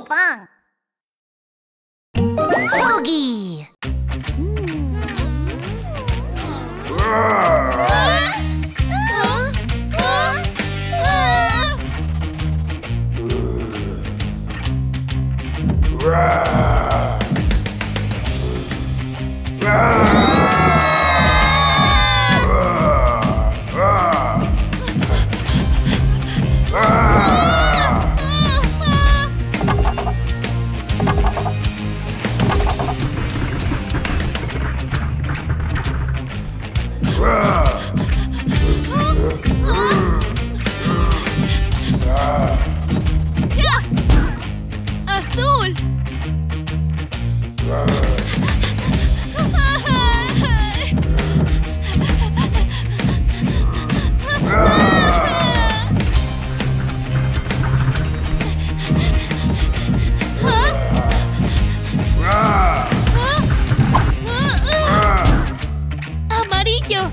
Pan. Huggy. ¡Azul! ¡Amarillo!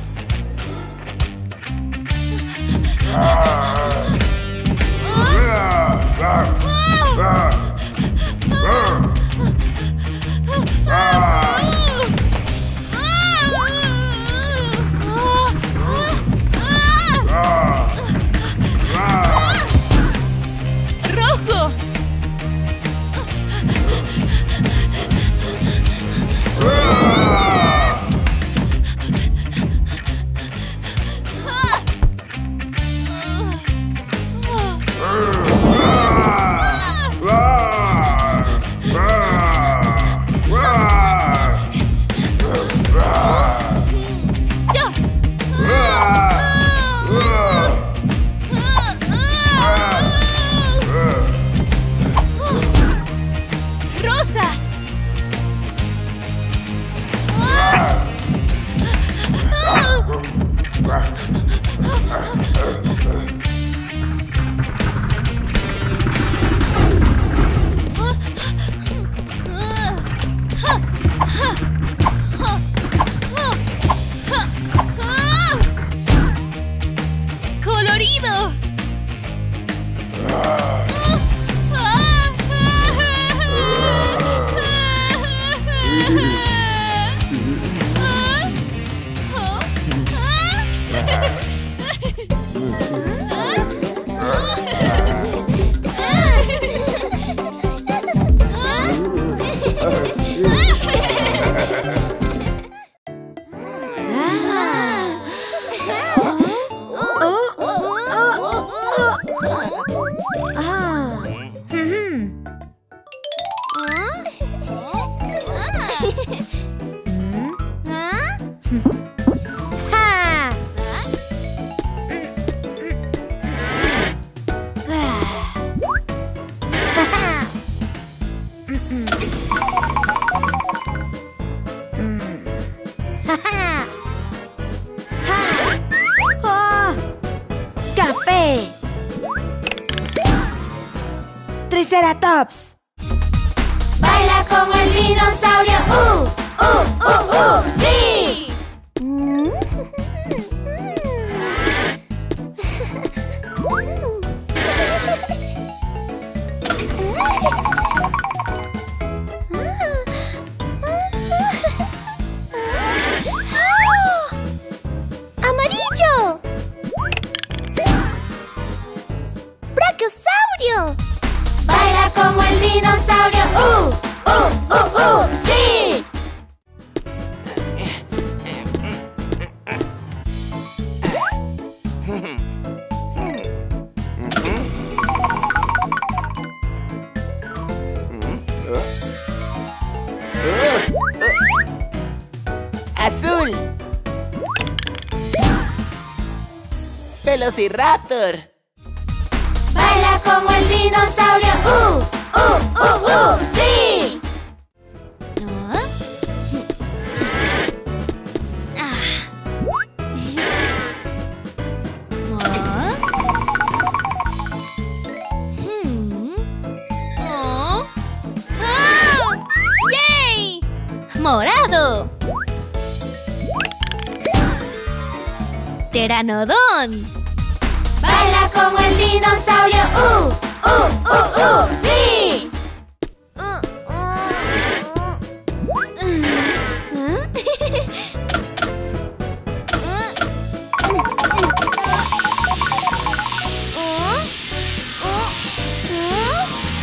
¡Rojo! ¡Rosa! ¡Colorido! ¡Café! ¡Triceratops! Baila como el dinosaurio. ¡Sí! ¡Amarillo! ¡Brachiosaurio! Baila como el dinosaurio. ¡Sí! ¡Azul! ¡Velociraptor! Baila como el dinosaurio. ¡Sí! ¡Yay! ¡Morado! ¡Pteranodón! Baila como el dinosaurio. ¡Sí!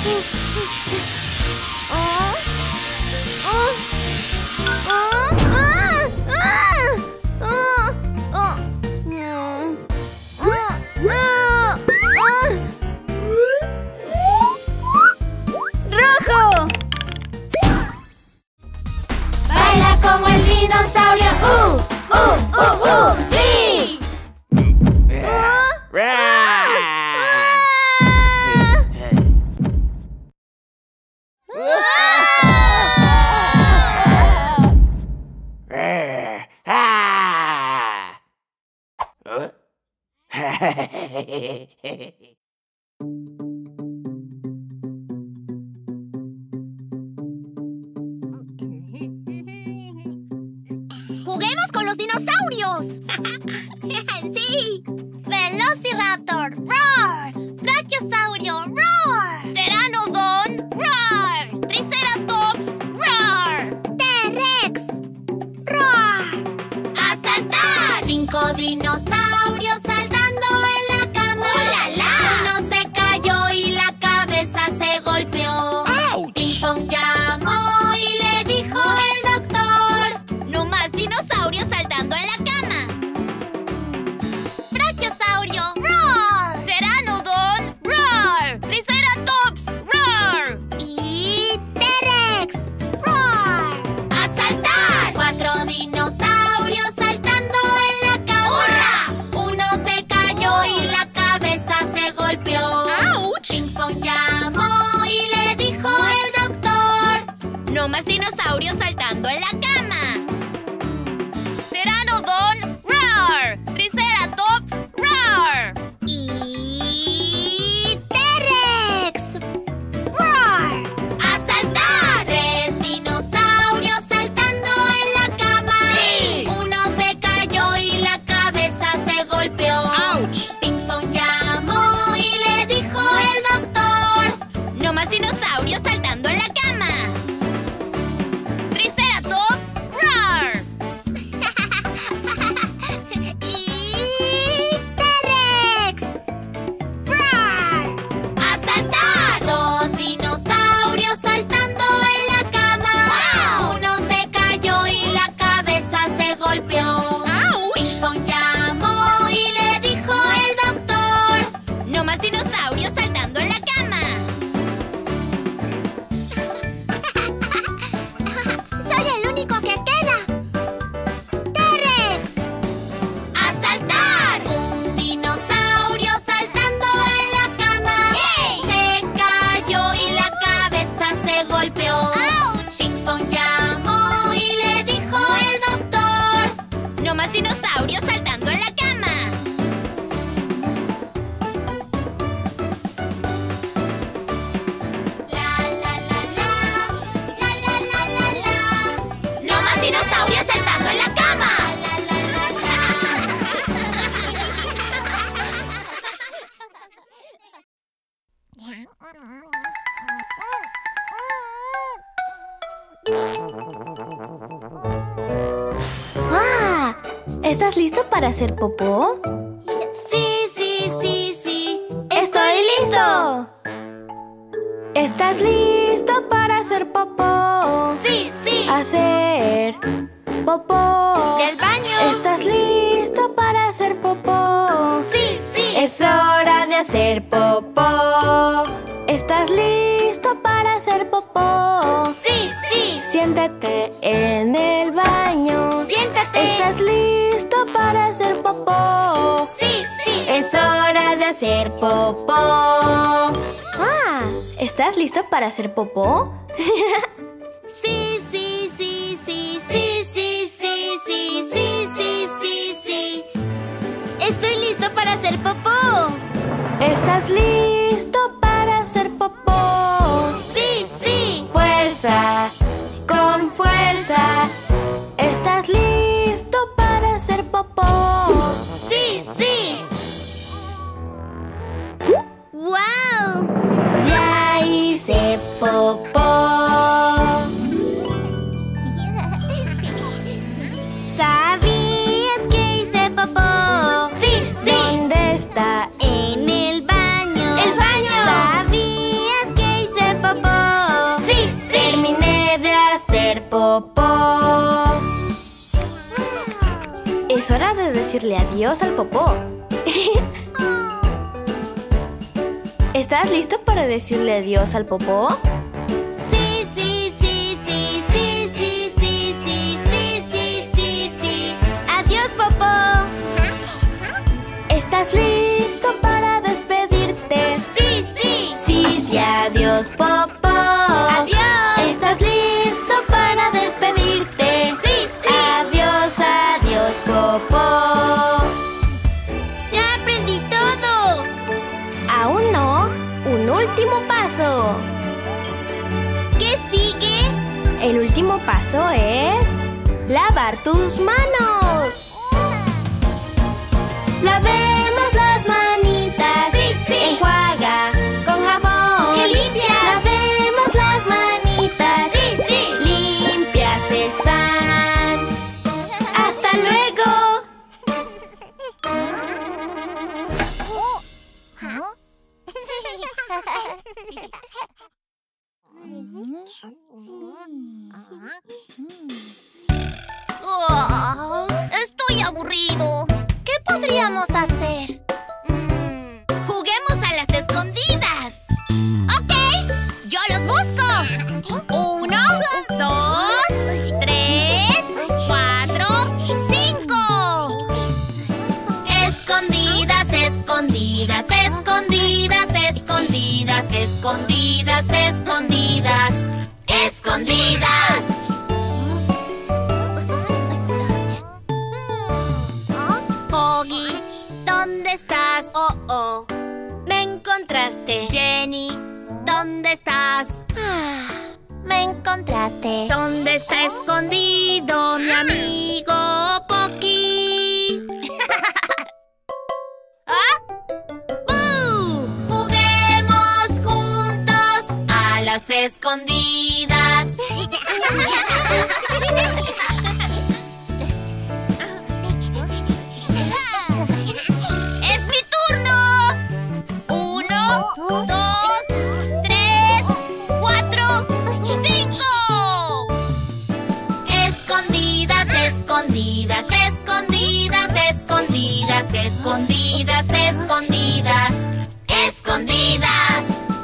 ¡Rojo! Baila como el dinosaurio. ¡Sí! ¡Juguemos con los dinosaurios! ¡Sí! Velociraptor, roar. Brachiosaurio, roar. Pteranodon, roar. Triceratops, roar. T-Rex, roar. ¡A saltar! 5 dinosaurios saltando en la cama. ¡Oh, la, la! Uno se cayó y la cabeza se golpeó. Ping Pong llamó y le dijo el doctor: no más dinosaurios saltando en la cama. Brachiosaurio, roar. Pteranodon, roar. Triceratops, roar. Y T-Rex, roar. ¡A saltar! 4 dinosaurios saltando en la cama. ¡Hurra! Uno se cayó y la cabeza se golpeó. ¡Auch! Ping Pong llamó y le dijo el doctor: no más dinosaurios saltando en la cama. Pteranodon, roar. Triceratops, roar. Y T-Rex, roar. ¡A saltar! 3 dinosaurios saltando en la cama. ¡Sí! Uno se cayó y la cabeza se golpeó. ¡Auch! Ping Pong llamó y le dijo el doctor: no más dinosaurios saltando en la cama. Triceratops, roar. Y T-Rex, roar. ¡A saltar! 2 dinosaurios saltando en la cama. ¡Wow! Uno se cayó y la cabeza se golpeó. Ping Pong llamó y le dijo el doctor: no más dinosaurios saltando en la cama. ¡Soy el único que queda! ¡T-Rex! ¡A saltar! Un dinosaurio saltando en la cama. Se cayó y la cabeza se golpeó. Ping Pong llamó y le dijo el doctor: no más dinosaurios saltando en la cama. La la la la, la la la la la. No más dinosaurios saltando en la cama. La la la ¡Ah! ¿Estás listo para hacer popó? Sí, sí, sí, sí. ¡Estoy listo! ¿Estás listo para hacer popó? Sí, sí. Hacer popó. Del baño. ¿Estás listo para hacer popó? Sí, sí. Es hora de hacer popó. ¿Estás listo para hacer popó? Sí, sí. Siéntate en el baño. Siéntate. ¿Estás listo para hacer popó? Sí, sí. Es hora de hacer popó. Ah, ¿estás listo para hacer popó? Sí, sí, sí, sí, sí, sí, sí, sí, sí, sí, sí, sí. Estoy listo para hacer popó. ¿Estás listo para hacer popó? Sí, sí. Fuerza, con fuerza. ¿Estás listo para hacer popó? Sí, sí. ¡Wow! Ya hice popó. ¿Sabías que hice popó? Sí, sí. ¿Dónde está? En el baño. ¡El baño! ¿Sabías que hice Es hora de decirle adiós al popó. ¿Estás listo para decirle adiós al popó? Sí, sí, sí, sí, sí, sí, sí, sí, sí, sí, sí, sí. Adiós, popó. ¿Estás listo para despedirte? Sí, sí. Sí, sí, adiós, popó. Adiós. ¿Estás listo para despedirte? Sí, sí. Adiós, adiós, popó. Ya aprendí todo. Aún no. Un último paso. ¿Qué sigue? El último paso es lavar tus manos. Lavemos las manitas. Sí, sí. Enjuaga con jabón. ¡Qué limpias! Lavemos las manitas. Sí, sí. Limpias están. ¡Hasta luego! Estoy aburrido. ¿Qué podríamos hacer? Juguemos a las escondidas. Ok, yo los busco. 1, 2, 3, 4, 5. Escondidas, escondidas, escondidas, escondidas, escondidas, escondidas, escondidas. Oggy, ¿dónde estás? Oh, me encontraste. Jenny, ¿dónde estás? Me encontraste. ¿Dónde está escondido mi amigo Pocky? ¡Bú! Juguemos juntos a las escondidas. ¡Es mi turno! 1, 2, 3, 4, 5. Escondidas, escondidas, escondidas, escondidas, escondidas, escondidas, escondidas.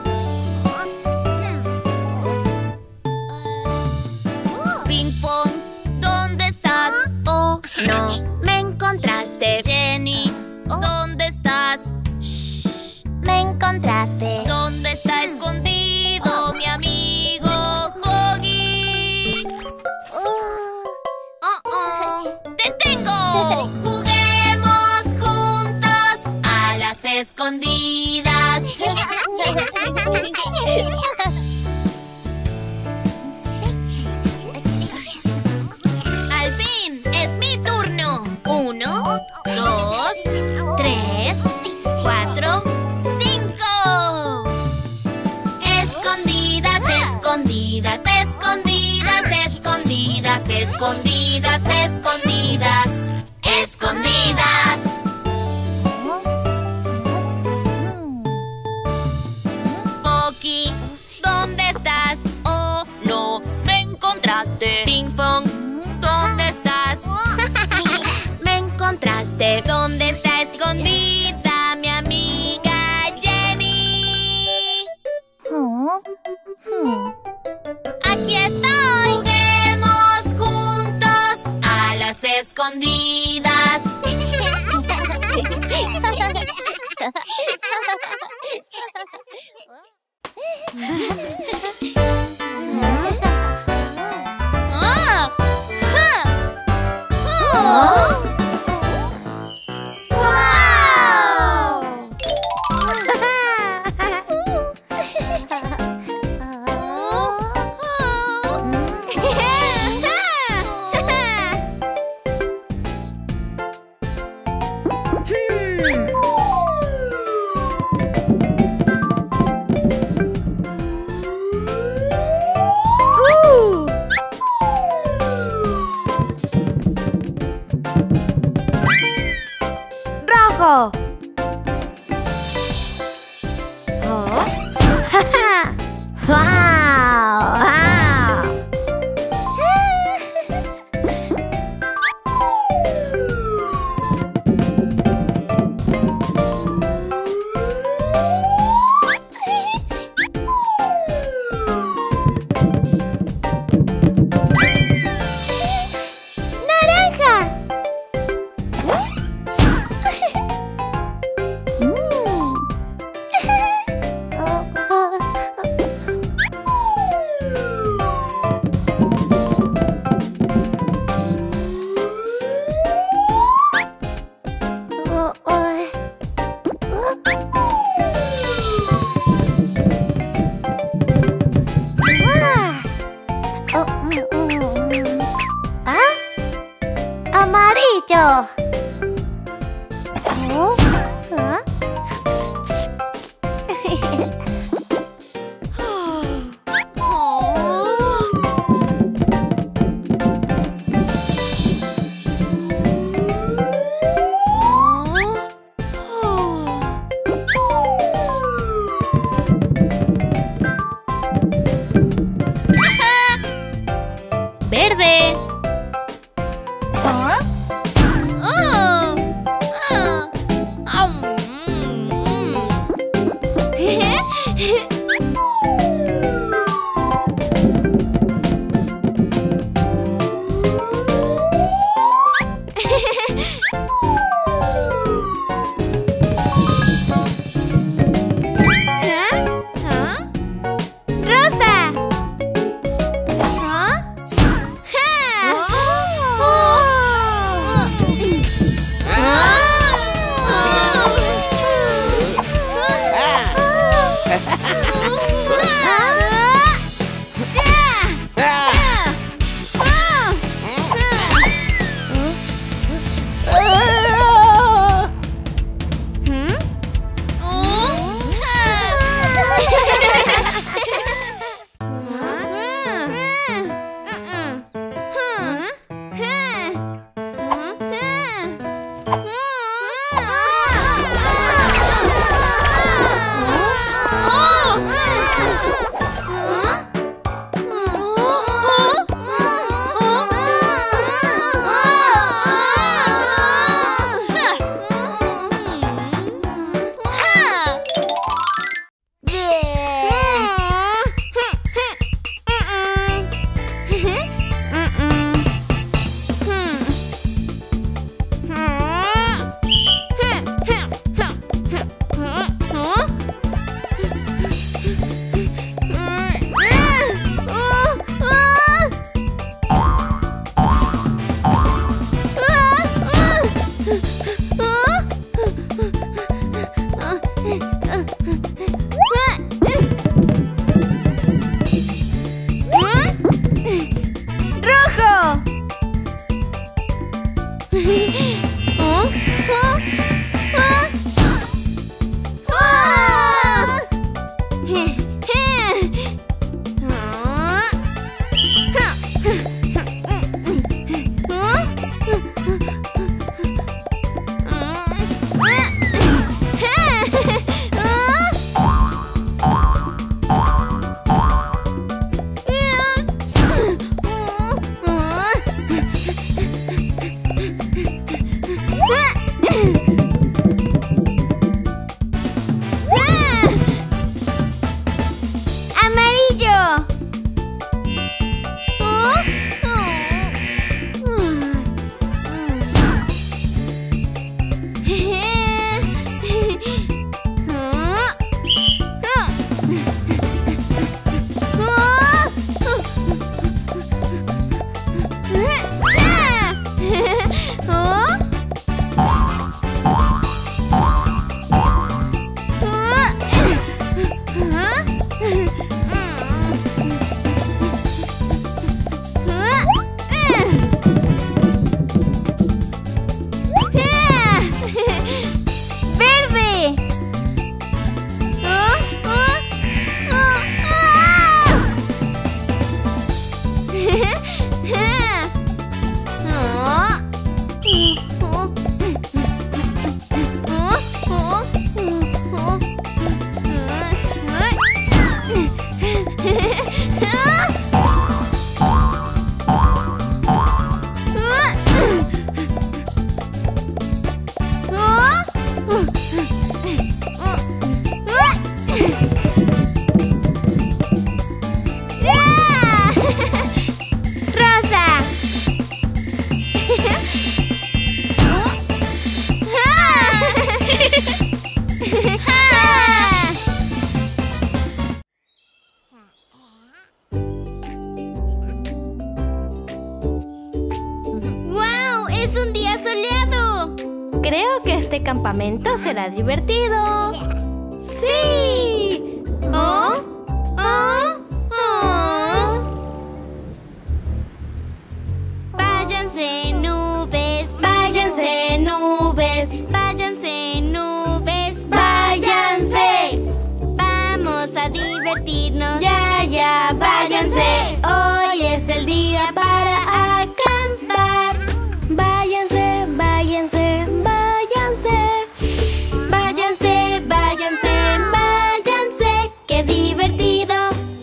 Ping pong, ¿dónde estás? Oh, no, me encontraste. Jenny, ¿dónde estás? Shh, Me encontraste. ¿dónde está escondido mi amigo Hoggy? ¡Te tengo! Juguemos juntos a las escondidas. Al fin, es mi turno. 1, 2, 3, 4, 5. Escondidas, escondidas, escondidas, escondidas, escondidas, escondidas, escondidas. Pocky, ¿dónde estás? Oh, no, me encontraste. Ping Pong, ¿dónde estás? Me encontraste. ¿Dónde está escondida mi amiga Jenny? Aquí estoy. Juguemos juntos a las escondidas. Creo que este campamento será divertido. ¡Sí! ¿Oh? ¿Oh? ¿Oh? Váyanse nubes, váyanse nubes, váyanse nubes, váyanse. Vamos a divertirnos. Ya, váyanse. Hoy es el día para acampar. Váyanse, váyanse, váyanse. Váyanse, váyanse, váyanse. ¡Qué divertido!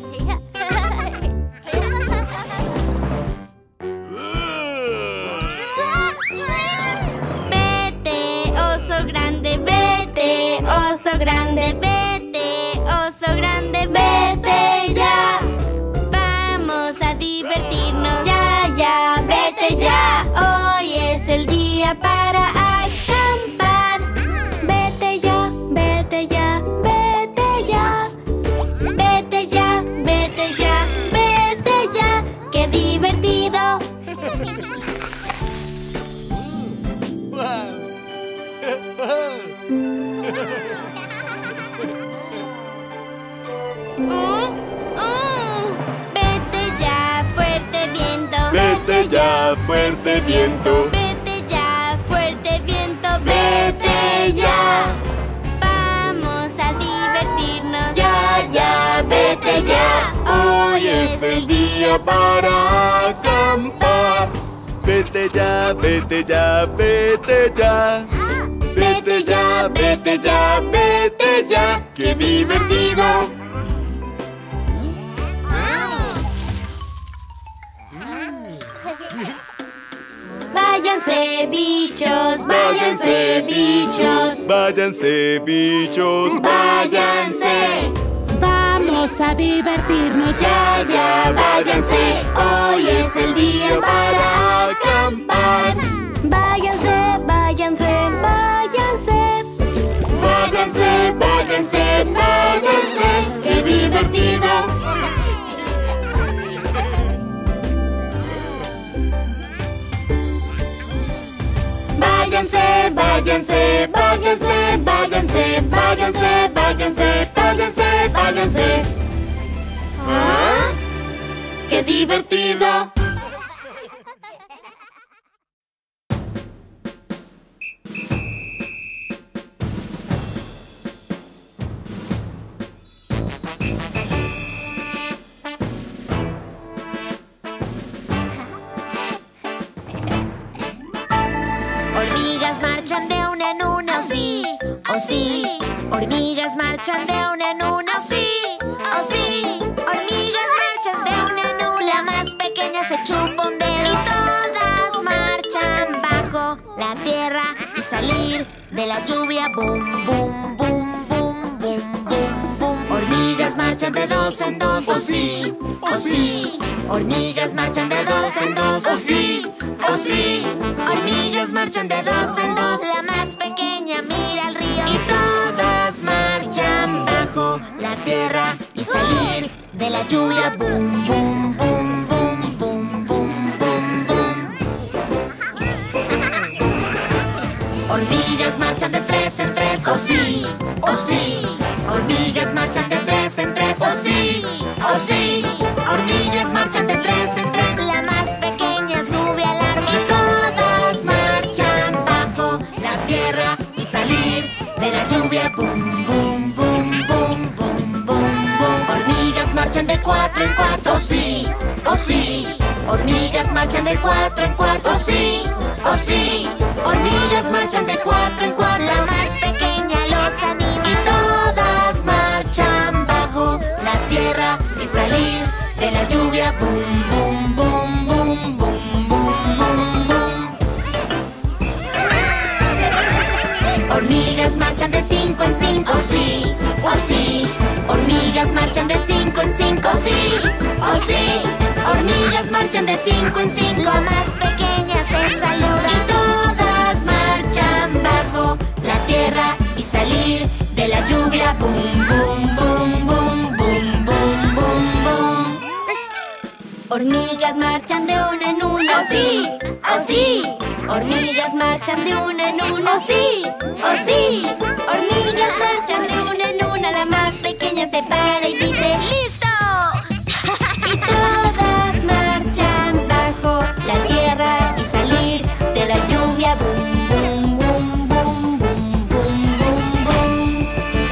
Vete, oso grande, vete, oso grande, vete, oso grande, vete ya. Vamos a divertirnos. Ya, vete ya. Hoy es el día para acampar. Vete ya, vete ya, vete ya. Vete ya, vete ya, vete ya. ¡Qué divertido! Vete ya, fuerte viento. Vete ya, fuerte viento. Vete ya, fuerte viento. Vete ya. Vamos a divertirnos. Ya, vete ya. Hoy es el día para acampar. Vete ya, vete ya, vete ya. Vete ya, vete ya, vete ya. ¡Qué divertido! Váyanse bichos, váyanse bichos. Váyanse, bichos. Váyanse. Vamos a divertirnos. Ya, váyanse. Hoy es el día para acampar. Váyanse, váyanse, váyanse. Váyanse, váyanse, váyanse. ¡Qué divertido! Váyanse, váyanse, váyanse, váyanse, váyanse, váyanse, váyanse, váyanse. ¿Ah? ¡Qué divertido! Hormigas marchan de una en una, oh sí, oh sí. Hormigas marchan de una en una, oh sí, oh sí. Hormigas marchan de una en una. La más pequeña se chupa un dedo. Y todas marchan bajo la tierra y salir de la lluvia. Boom, boom, boom, boom, boom, boom, boom. Hormigas marchan de dos en dos, oh sí, oh sí. Hormigas marchan de dos en dos, oh sí, oh sí. Hormigas marchan de dos en dos. La más pequeña mira al río. Y todas marchan bajo la tierra y salir de la lluvia. Boom, boom, boom, boom, boom, boom, boom, boom. Hormigas marchan de tres en tres, oh sí, oh sí. Hormigas marchan de tres en tres, oh sí, oh sí. Hormigas marchan de tres en tres. La más pequeña sube al árbol. Y todas marchan bajo la tierra y salir de la lluvia. Boom, boom, boom, boom, boom, boom, boom. Hormigas marchan de cuatro en cuatro, oh sí, oh sí. Hormigas marchan de cuatro en cuatro, oh sí, oh sí. Hormigas marchan de cuatro en cuatro. La más pequeña los anima. Y todas marchan bajo la tierra y salir de la lluvia. Boom, boom, boom, boom, boom, boom, boom, boom. Hormigas marchan de cinco en cinco, oh sí, oh sí. Hormigas marchan de cinco en cinco, oh sí, oh sí. Hormigas marchan de cinco en cinco. La más pequeña se saluda. Y todas marchan bajo la tierra y salir de la lluvia. Boom, boom, boom, boom, boom, boom, boom, boom. Hormigas marchan de una en una, oh sí, oh sí. Hormigas marchan de una en una. ¡Oh sí! ¡Oh sí! Hormigas marchan de una en una. La más pequeña se para y dice ¡Listo! y todas marchan bajo la tierra y salir de la lluvia. Bum, bum, bum, bum, bum, bum, bum, bum.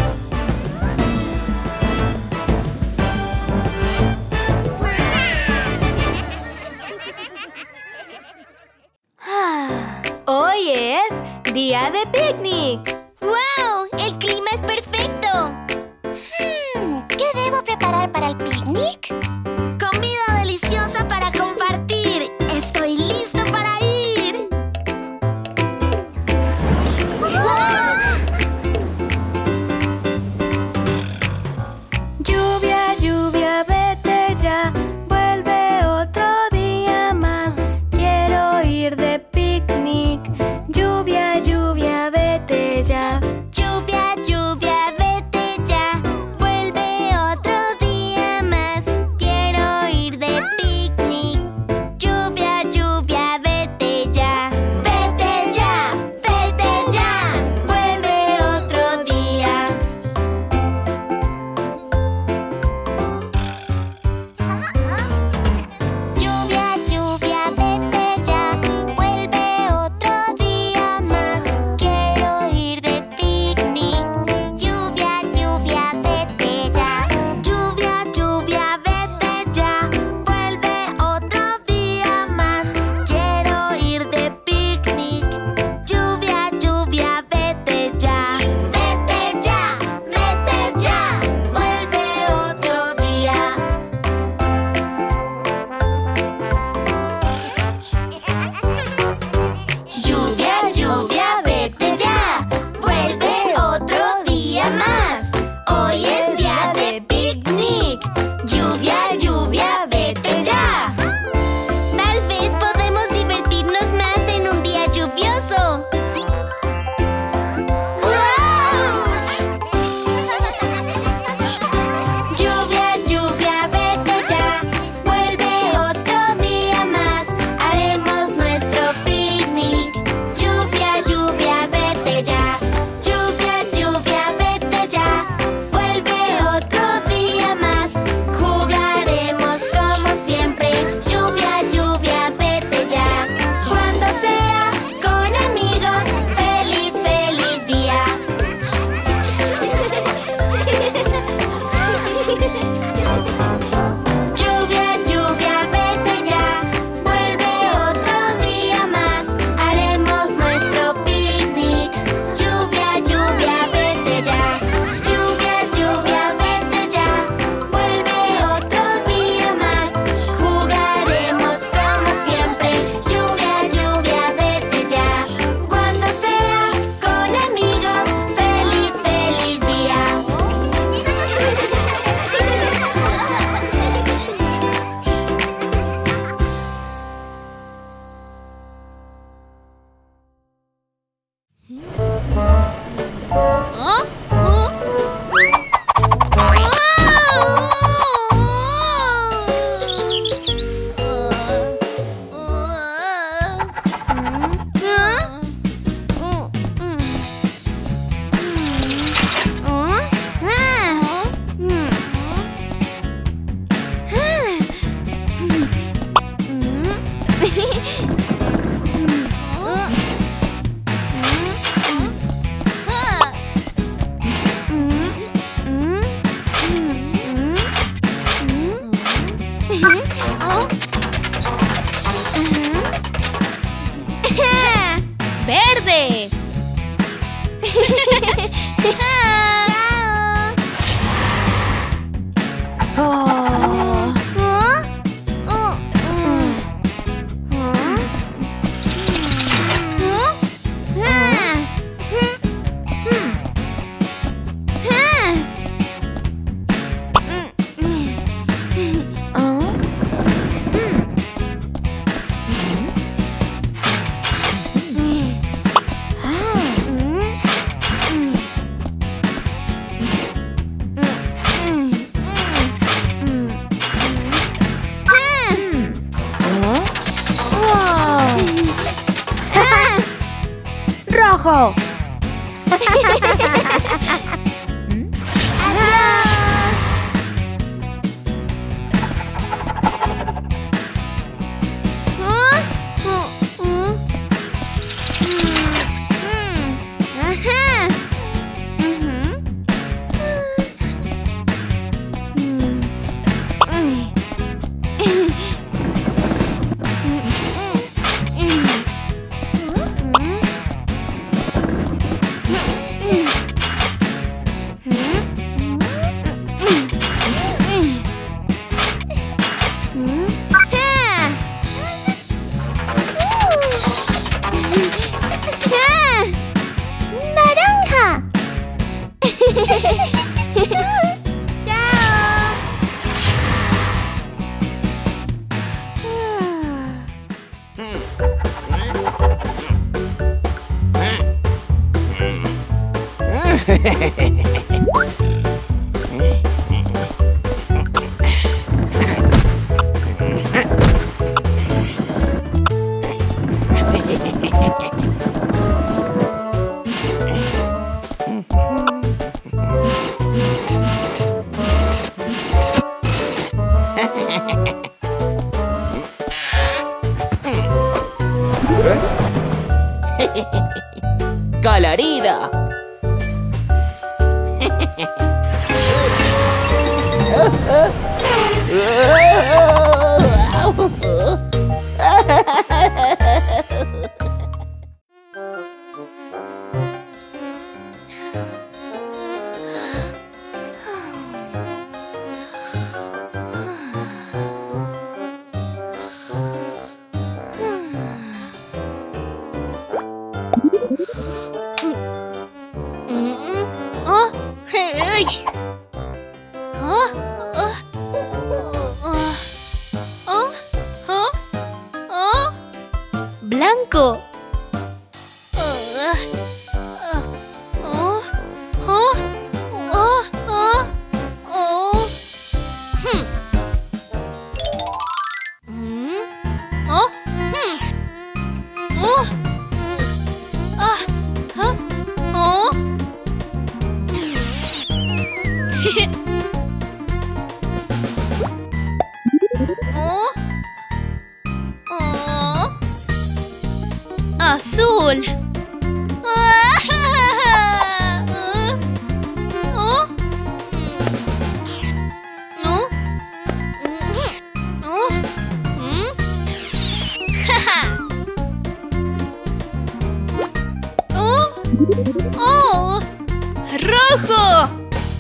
Hoy es día de picnic. ¡Wow! ¡El clima es perfecto! ¿Qué debo preparar para el picnic? Comida deliciosa para compartir. Estoy listo para ir. Lluvia, lluvia, vete ya. Vuelve otro día más. Quiero ir de picnic. Lluvia, lluvia, vete ya. Lluvia, lluvia, vete ya. Vuelve otro día más. Quiero ir de picnic. Lluvia, lluvia, vete ya. Vete ya, vete ya. Vuelve otro día. Lluvia, lluvia, vete ya. Vuelve otro día más. Quiero ir de picnic. Lluvia, lluvia, vete ya. Lluvia, lluvia, vete ya. Vuelve otro día más. Quiero ir de picnic. Lluvia, lluvia, vete ya. Vete ya, vete ya. Vuelve otro día. Lluvia, lluvia, vete ya. Vuelve otro día más. Hoy es día de picnic. Lluvia, lluvia, vete ya. Tal vez podemos divertirnos más en un día lluvioso. Lluvia, lluvia, vete ya. Vuelve otro día más. Haremos nuestro picnic. Lluvia, lluvia, vete ya. Lluvia, lluvia, vete ya. Vuelve otro día más. Jugaremos como siempre. Lluvia, lluvia, vete ya. Cuando sea con amigos. Feliz, feliz día. Lluvia, lluvia, vete ya. Vuelve otro día más. Haremos nuestro picnic. Lluvia, lluvia, vete ya. Lluvia, lluvia, vete ya. Vuelve otro día más. Jugaremos como siempre. Lluvia, lluvia, vete ya. Cuando sea con amigos. Feliz, feliz día. ¡Verde! rojo. ¡Colorida! Blanco. Azul. Rojo.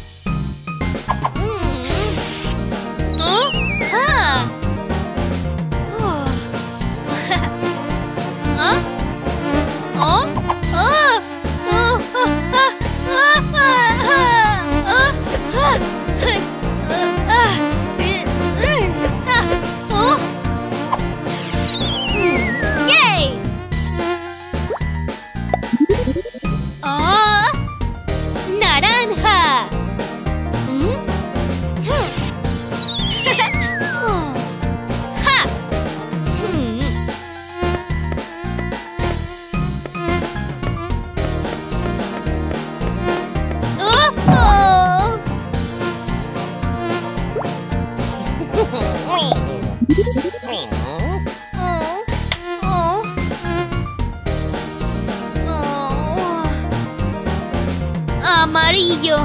Naranja. Amarillo.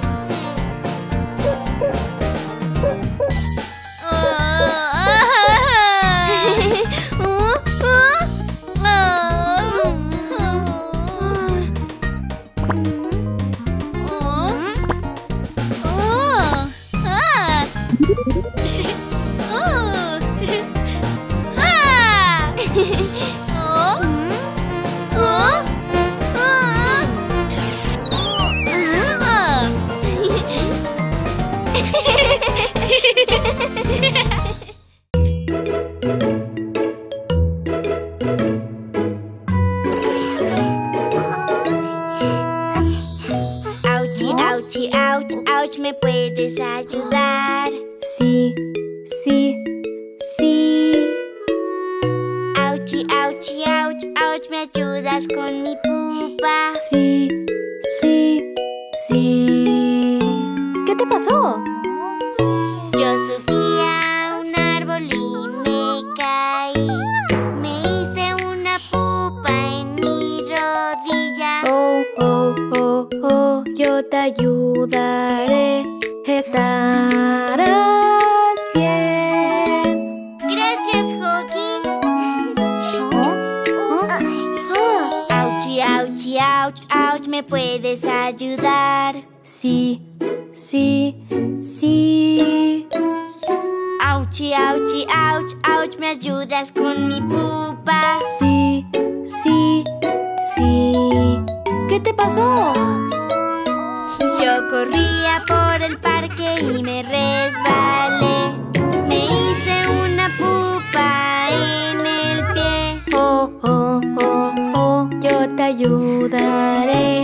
Ouchie, ouch, ouch, ¿me puedes ayudar? Sí, sí, sí. Ouchie, ouchie, ouch, ouch, ¿me ayudas con mi pupa? Auchi, auchi, ouch, ouch, ¿me ayudas con mi pupa? Sí, sí, sí. ¿Qué te pasó? Yo corría por el parque y me resbalé. Me hice una pupa en el pie. Oh, oh, oh, oh, yo te ayudaré.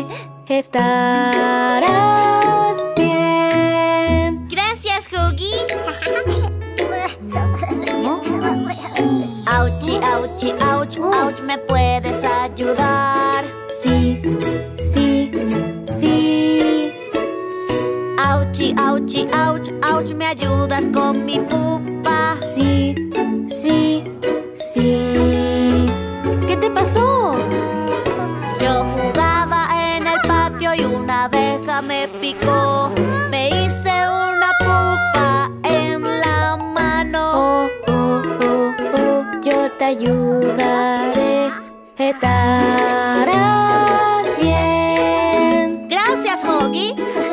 Estarás bien. Gracias, Huggy. Auchi, auchi, ouch, ouch, ¿me puedes ayudar? Sí, sí, sí. Auchi, auchi, ouch, ouch, ¿me ayudas con mi pupa? Sí, sí, sí. ¿Qué te pasó? Yo jugaba en el patio y una abeja me picó. Me hice una pupa en la mano. Oh, oh, oh, oh, yo te ayudaré. Estarás bien. Gracias, Huggy.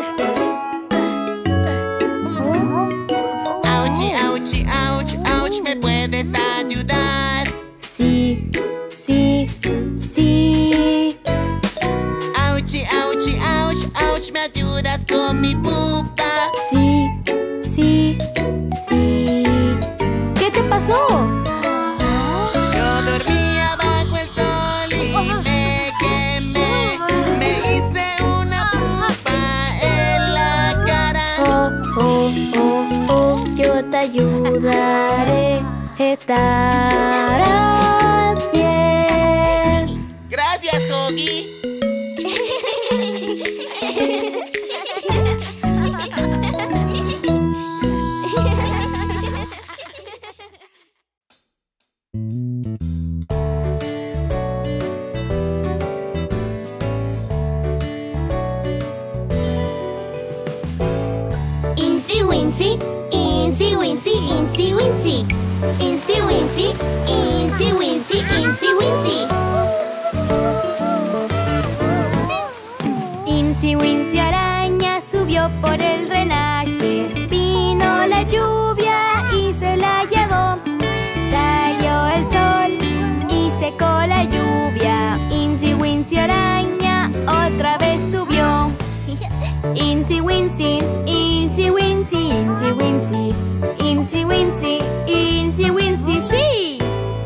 Auchi, auchi, ouch, ouch, ¿me puedes ayudar? Sí, sí, sí. Auchi, auchi, ouch, ouch, ¿me ayudas con mi pupa? Sí, sí, sí. ¿Qué te pasó? Yo dormía bajo el sol y me quemé. Me hice una pupa en la cara. Oh, oh, oh, oh, yo te ayudaré. Estarás bien. Gracias, Huggy. Incy Wincy, Incy Wincy, Incy Wincy. Incy Wincy, Incy Wincy, Incy Wincy. Incy Wincy araña subió por el drenaje. Vino la lluvia y se la llevó. Salió el sol y secó la lluvia. Incy Wincy araña otra vez subió. Incy Wincy, Incy Wincy, Incy Wincy. Incy Wincy, Incy Wincy, sí.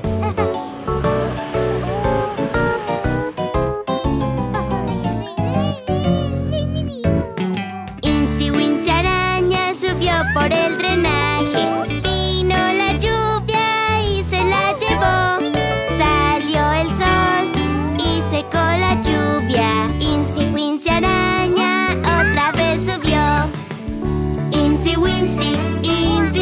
Incy Wincy araña subió por el drenaje. Vino la lluvia y se la llevó. Salió el sol y secó la lluvia. Incy Wincy araña otra vez subió. Incy Wincy, Incy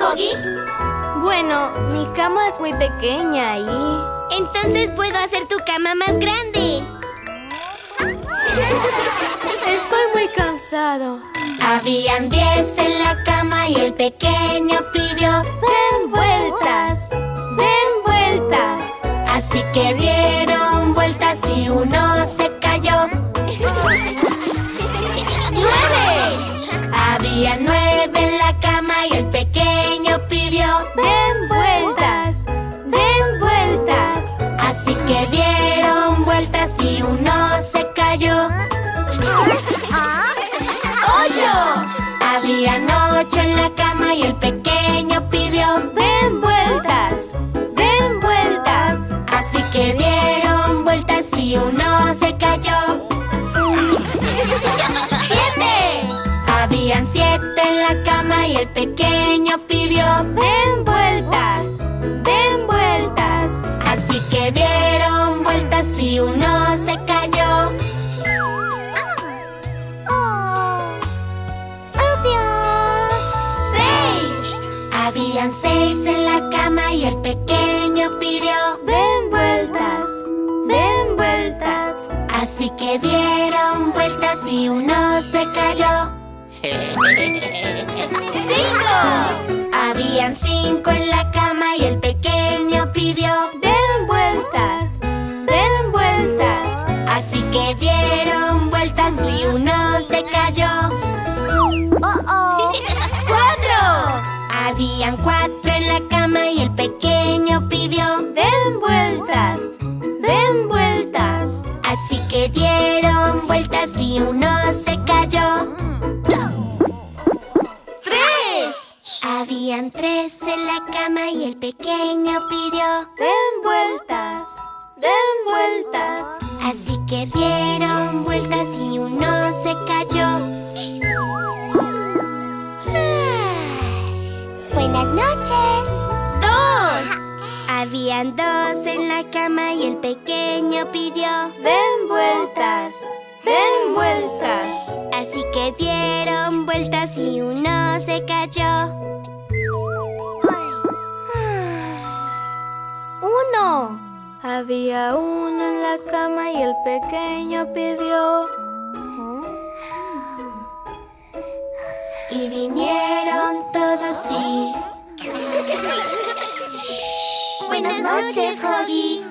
Huggy? Bueno, mi cama es muy pequeña y... Entonces puedo hacer tu cama más grande. Estoy muy cansado. Habían 10 en la cama y el pequeño pidió: Den vueltas, den vueltas. así que dieron vueltas y uno se cayó. 9. Había 9 en la cama y el pequeño pidió: Den vueltas, den vueltas. así que dieron vueltas y uno se cayó. 8. Habían 8 en la cama y el pequeño pidió: Den vueltas, den vueltas. así que dieron vueltas y uno se cayó. 7. Habían 7 en la cama y el pequeño pidió: Den vueltas, den vueltas. así que dieron vueltas y uno se cayó. ¡Adiós! 6. Habían 6 en la cama y el pequeño pidió: Den vueltas, den vueltas. así que dieron vueltas y uno se cayó. 5. Habían 5 en la cama y el pequeño pidió: Den vueltas, den vueltas. así que dieron vueltas y uno se cayó. 4. Habían 4 en la cama y el pequeño pidió: Den vueltas, den vueltas. así que dieron vueltas y uno se cayó. 3. Habían 3 en la cama y el pequeño pidió: Den vueltas, den vueltas. así que dieron vueltas y uno se cayó. Buenas noches. 2. Habían 2 en la cama y el pequeño pidió: Den vueltas, den vueltas. así que dieron vueltas y uno se cayó. 1. Había 1 en la cama y el pequeño pidió. Y vinieron todos y... Buenas noches, Huggy.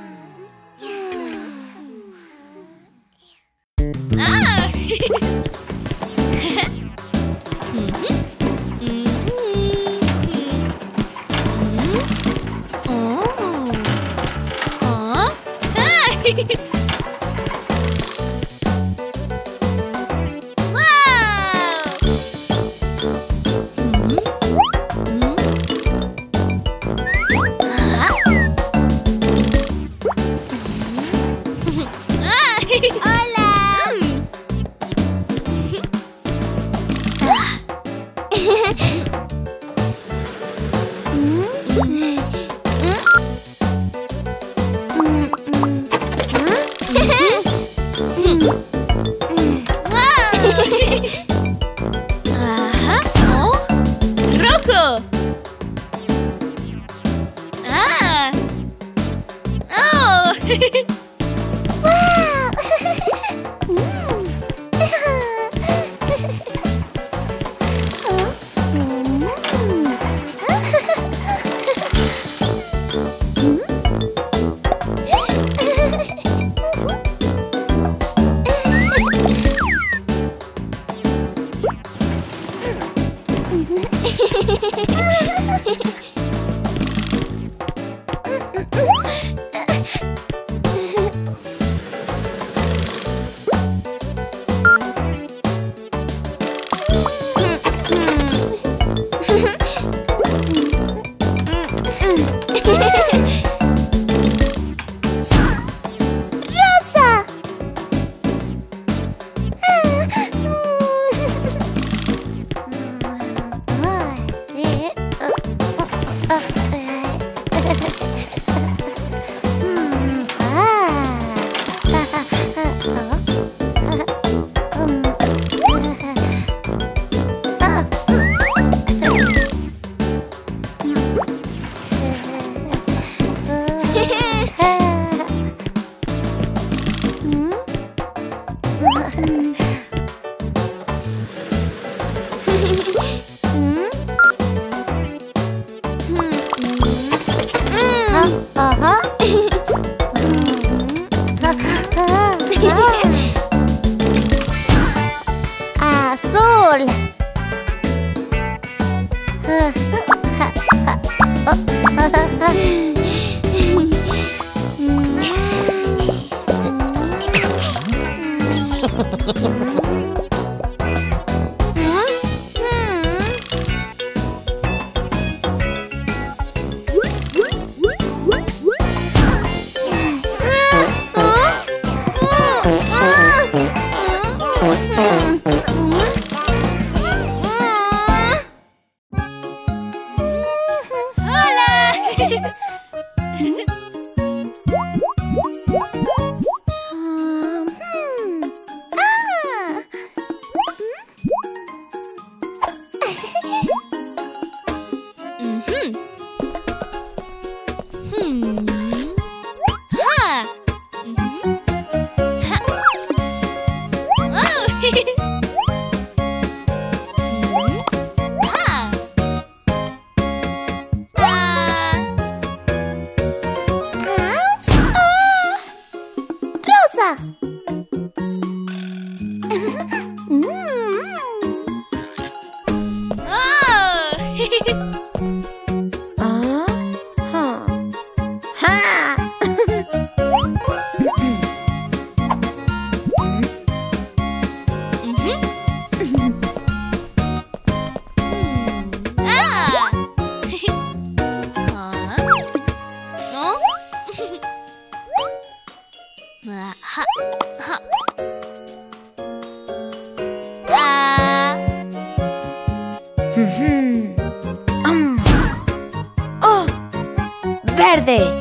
¡Oh! ¡Verde!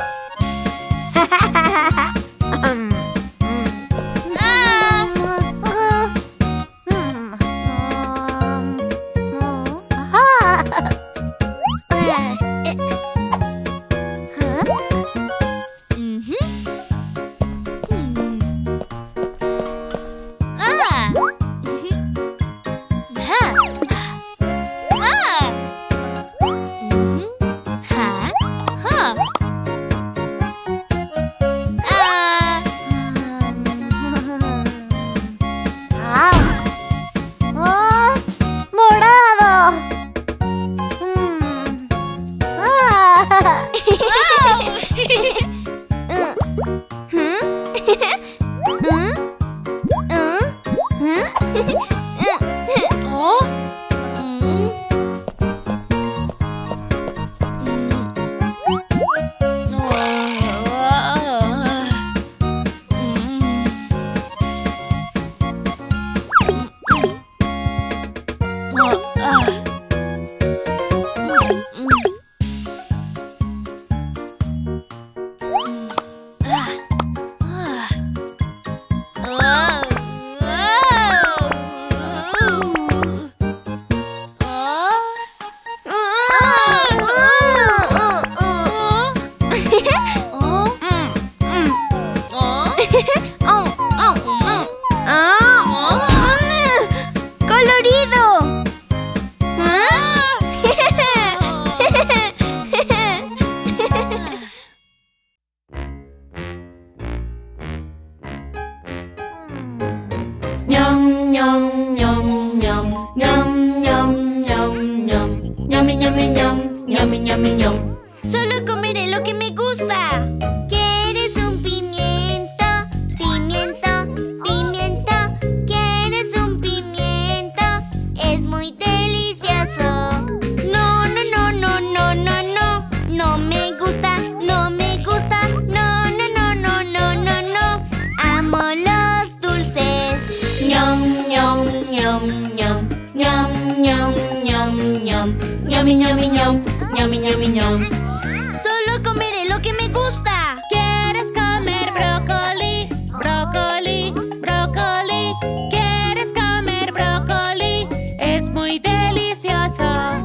Solo comeré lo que me gusta. ¿Quieres un pimiento? Pimiento, pimiento. ¿Quieres un pimiento? Es muy delicioso. No, no, no, no, no, no, no. No me gusta, no me gusta. No, no, no, no, no, no, no. Amo los dulces. Ñom, ñom, ñom, ñom. Ñom, ñom, ñom, ñom. Ñomi, ñomi, ñom. Ñomi, ñomi, ñom. Solo comeré lo que me gusta. ¿Quieres comer brócoli? Brócoli, brócoli. ¿Quieres comer brócoli? Es muy delicioso.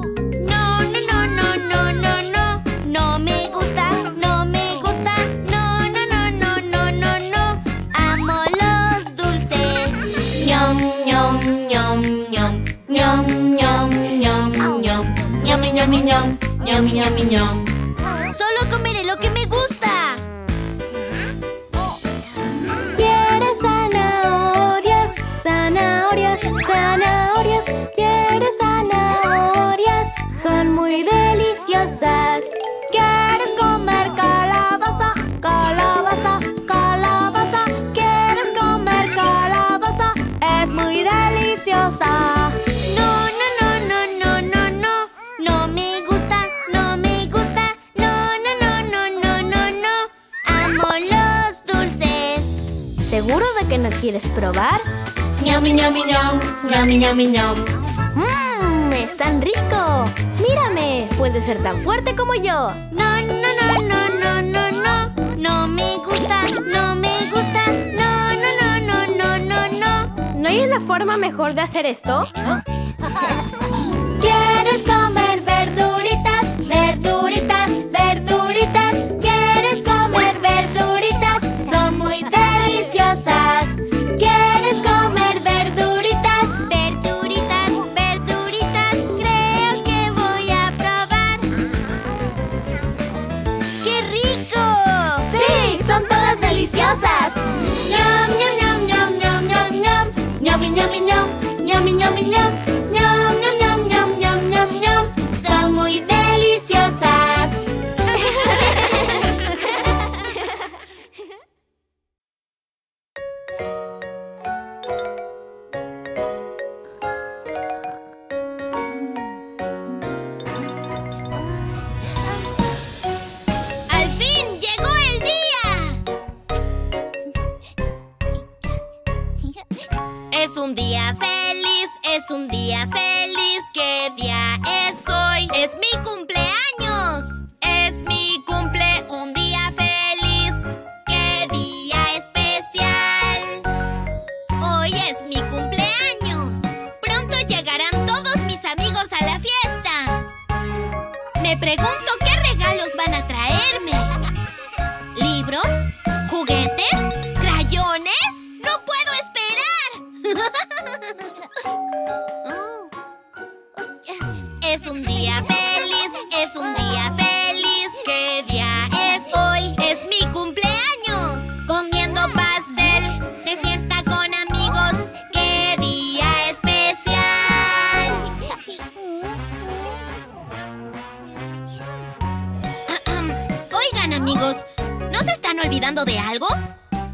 No, no, no, no, no, no, no. No me gusta, no me gusta. No, no, no, no, no, no, no. Amo los dulces. Ñom, ñom, ñom, ñom. Ñom, ñom, ñom, ñom. Ñomi, ñomi, ñom. Ñomi, ñomi, ñom. Solo comeré lo que me gusta. ¿Quieres zanahorias? Zanahorias, zanahorias. ¿Quieres zanahorias? Son muy deliciosas. ¿Quieres comer calabaza? Calabaza, calabaza. ¿Quieres comer calabaza? ¿Seguro de que no quieres probar? Ñomi, ñomi, ñom, ñomi, ñomi, ñom. ¡Es tan rico! ¡Mírame! Puede ser tan fuerte como yo. No, no, no, no, no, no, no. No me gusta, no me gusta. No, no, no, no, no, no, no. ¿No hay una forma mejor de hacer esto? ¿Quieres comer verduritas? Verduritas, verduritas. ¿Quieres comer verduritas? Son muy deliciosas. ¿Quieres comer verduritas? Verduritas, verduritas. Creo que voy a probar. ¡Qué rico! ¡Sí! ¡Son todas deliciosas! ¡Ñam, ñam, ñam, ñam, ñam, ñam, ñam! ¡Ñomi, ñomi, ñom! ¡Ñomi, ñomi, ñom! ¡Ñam, ñam, ñam, ñam, ñam, ñam, ñam! ¡Son muy deliciosas! ¡Al fin llegó el día! Es un día feliz, es un día feliz. ¿Qué día es hoy? ¡Es mi cumpleaños! ¡Es mi cumple! ¡Un día feliz! ¡Qué día especial! Hoy es mi cumpleaños. Pronto llegarán todos mis amigos a la fiesta. Me pregunto qué regalos van a traerme. ¿Libros? ¿Juguetes? ¿Crayones? ¡No puedo esperar! Es un día feliz, es un día feliz. ¿Qué día es hoy? Es mi cumpleaños. Comiendo pastel, de fiesta con amigos. ¡Qué día especial! Oigan, amigos, ¿no se están olvidando de algo?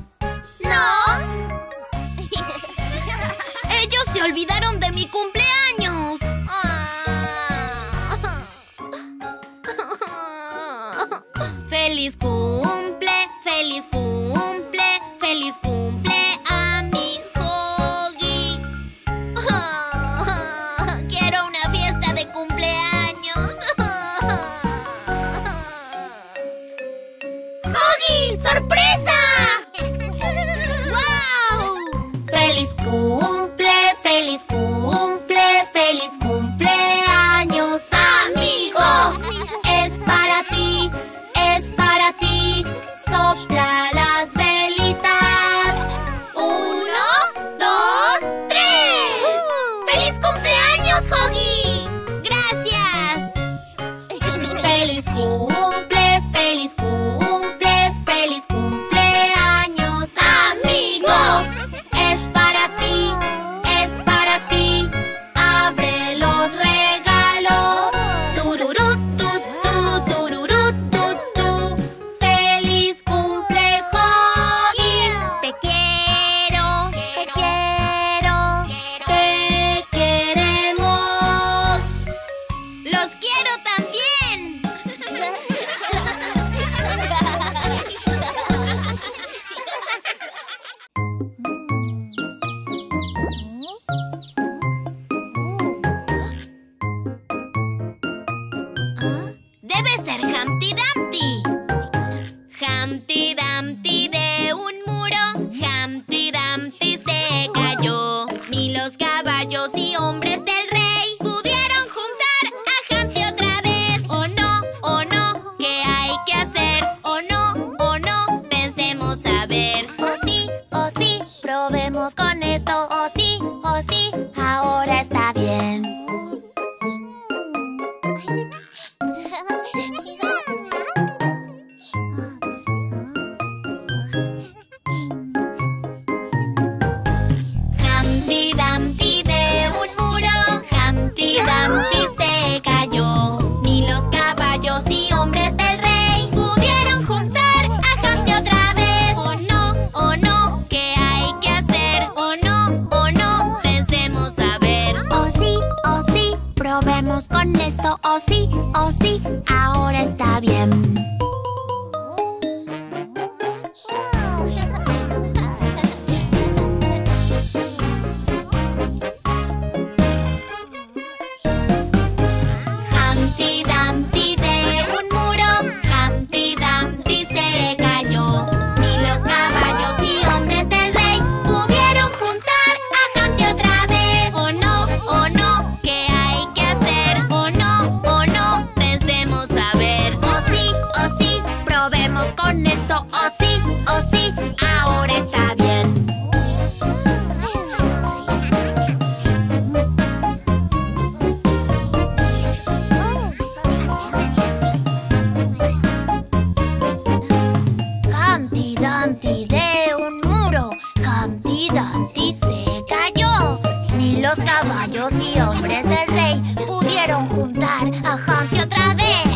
Humpty de un muro, Humpty Dumpty se cayó. Ni los caballos y hombres del rey pudieron juntar a Humpty otra vez.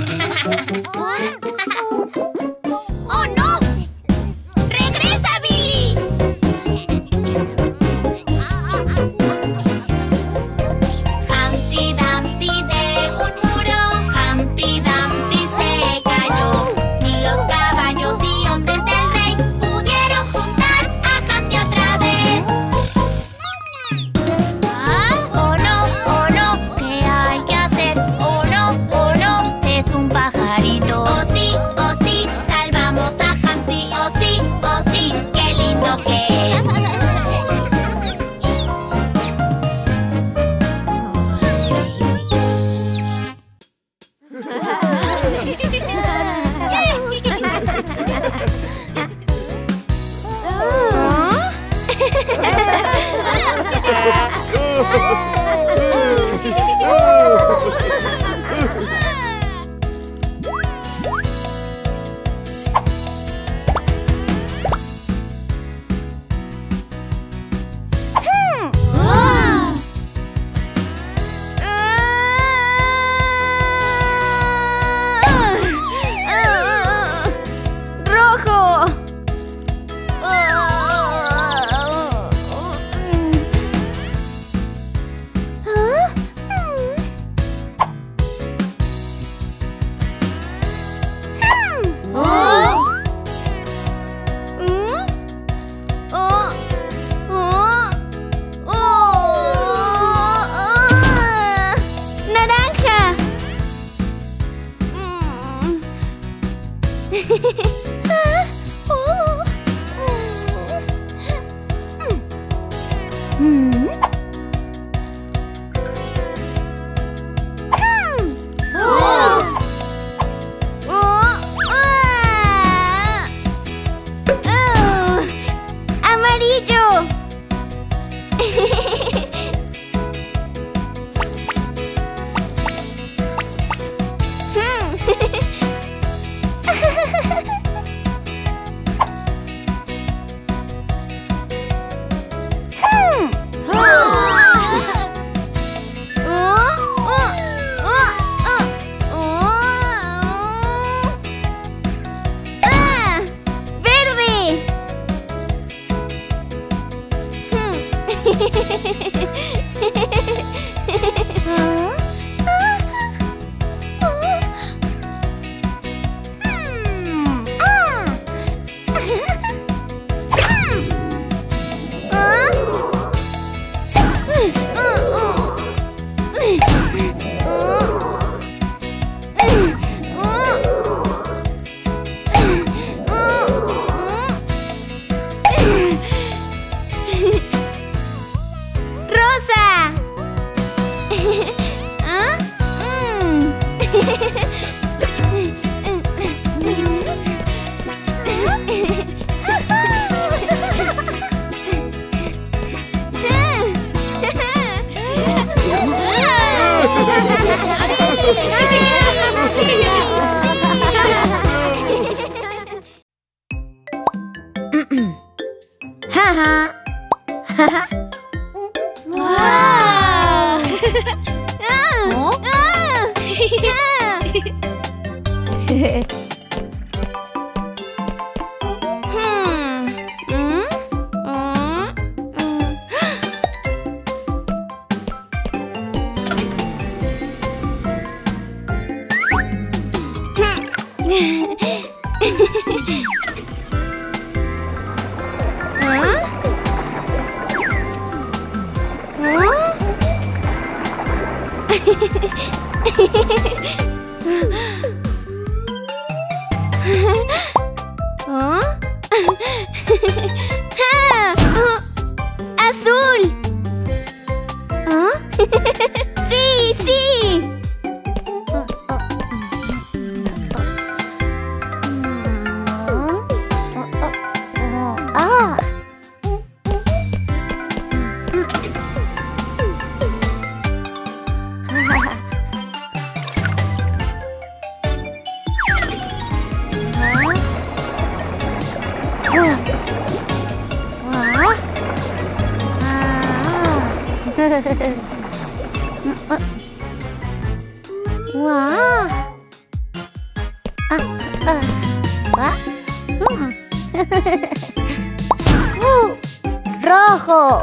¡Oh, no! ¡Regresa, Billy! Humpty Dumpty de un muro, Humpty Dumpty se cayó. Ni los caballos y hombres del rey pudieron juntar a Humpty otra vez. Oh no, ¿qué hay que hacer? Oh no, es un pajarito. Oh sí, salvamos a Humpty. Oh sí, qué lindo que es. ¡Rojo! ¡Naranja! ¡Amarillo! ¡Verde! ¡Rosa! ¡Rojo!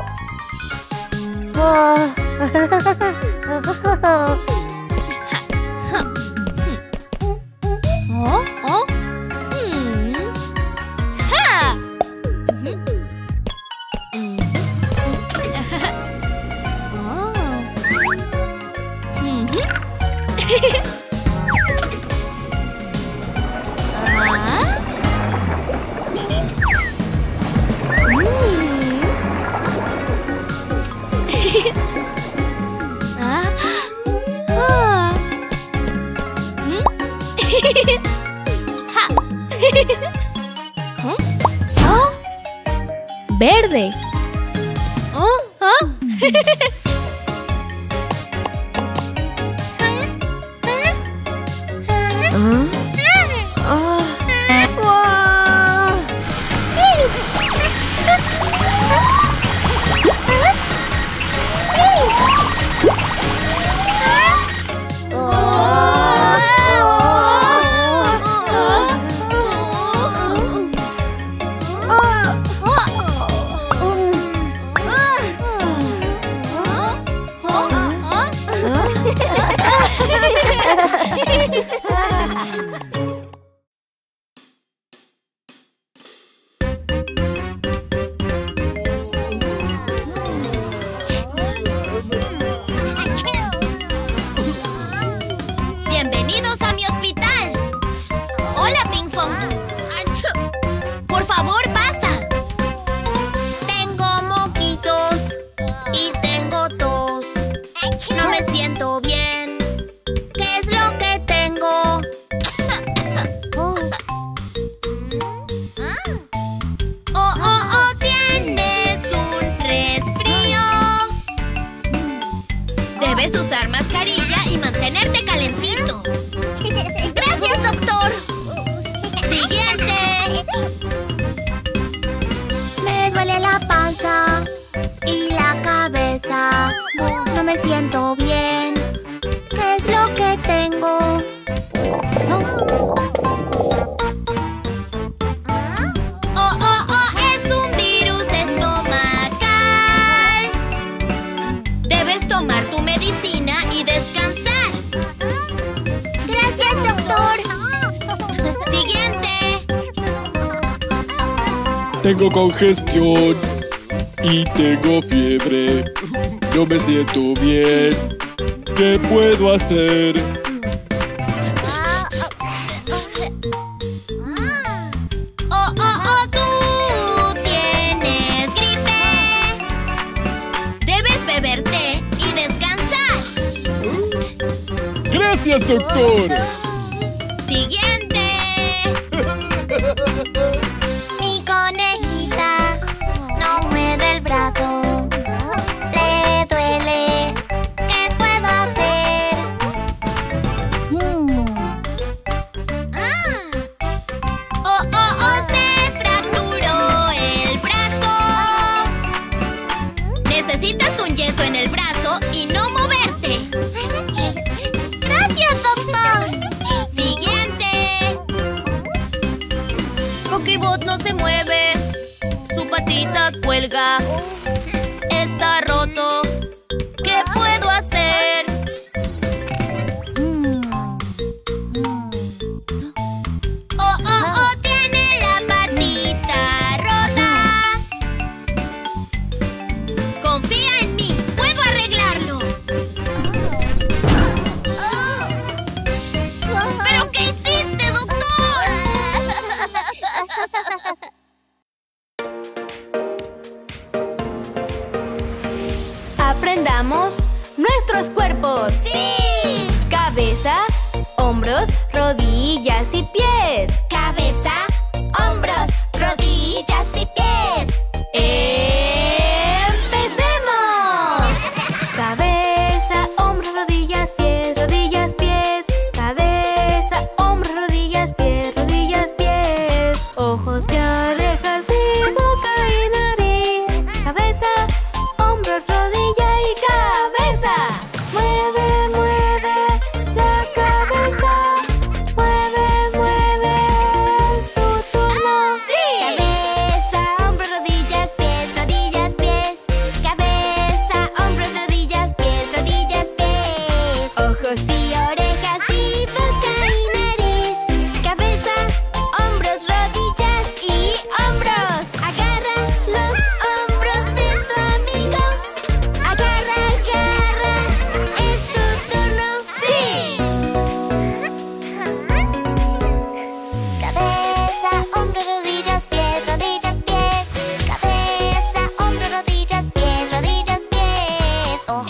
Verde. Bienvenidos a mi hospital. Hola, Ping Fong. Por favor, pasa. Tengo moquitos y tengo tos. No me siento bien. ¿Qué es lo que tengo? Oh, tienes un resfrío. Debes usar mascarilla y mantenerte calentito. Gracias, doctor. Siguiente. Me duele la panza y la cabeza. No me siento bien. ¿Qué es lo que tengo? Es un virus estomacal. Debes tomar tu medicina y descansar. Gracias, doctor. Siguiente. Tengo congestión y tengo fiebre. No me siento bien. ¿Qué puedo hacer? Tú tienes gripe. Debes beber té y descansar. Gracias, doctor. Siguiente. Mi conejita no mueve el brazo. Le duele. ¿Qué puedo hacer? Se fracturó el brazo. Necesitas un yeso en el brazo y no moverte. Gracias, doctor. Siguiente. Pokébot no se mueve. Su patita cuelga. Está roto. ¿Qué puedo hacer? Tiene la patita rota. Confía en mí. Puedo arreglarlo. ¿Pero qué hiciste, doctor? Aprendamos nuestros cuerpos. ¡Sí! Cabeza, hombros, rodillas y pies. Cabeza, hombros, rodillas y pies. ¡Empecemos! Cabeza, hombros, rodillas, pies, rodillas, pies. Cabeza, hombros, rodillas, pies, rodillas, pies. Ojos y orejas y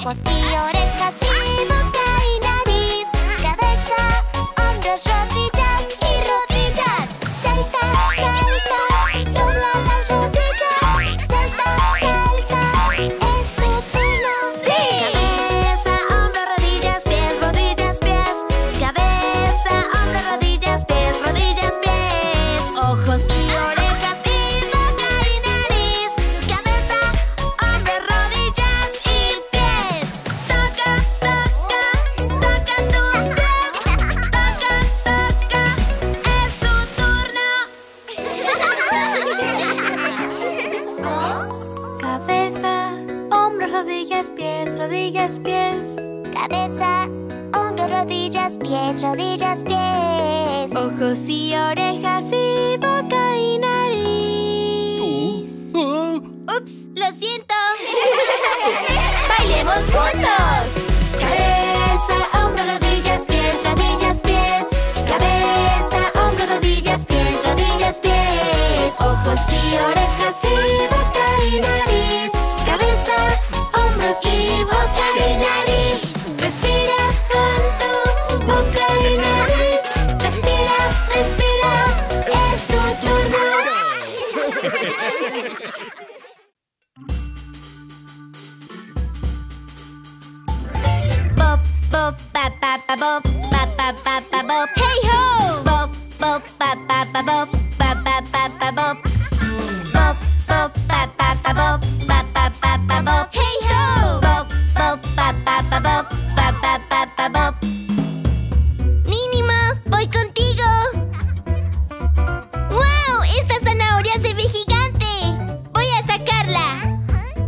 ojos y orejas y boca y nariz, cabeza, hombros, rodillas y rodillas. Salta, salta, dobla las rodillas. Salta, salta, es tu turno. ¡Sí! Cabeza, hombros, rodillas, pies, rodillas, pies. Cabeza, hombros, rodillas, pies, rodillas, pies. Ojos y orejas y boca y nariz, cabeza, hombros, rodillas y pies. Toca, toca, toca tus pies. Toca, toca, es tu turno. Cabeza, hombros, rodillas, pies, rodillas, pies. Cabeza, hombros, rodillas, pies, rodillas, pies. Ojos y orejas y boca y nariz. Ups, lo siento. ¡Bailemos juntos! Cabeza, hombros, rodillas, pies, rodillas, pies. Cabeza, hombros, rodillas, pies, rodillas, pies. Ojos y orejas y boca y nariz. Cabeza, hombros y boca y nariz. Respira con tu boca y nariz. Respira, respira, es tu turno. Bop, bop, pa, pa, pa, bop, pa, pa, pa, pa, bop. Hey ho! Bop, bop, pa, pa, pa, bop, pa, pa, pa, pa, bop. Bop, bop, pa, pa, pa, bop, pa, pa, pa, pa, bop. Hey ho! Bop, bop, pa, pa, pa, bop, pa, pa, pa, pa, bop. Mínimo, voy contigo. ¡Wow! Esta zanahoria se ve gigante. Voy a sacarla.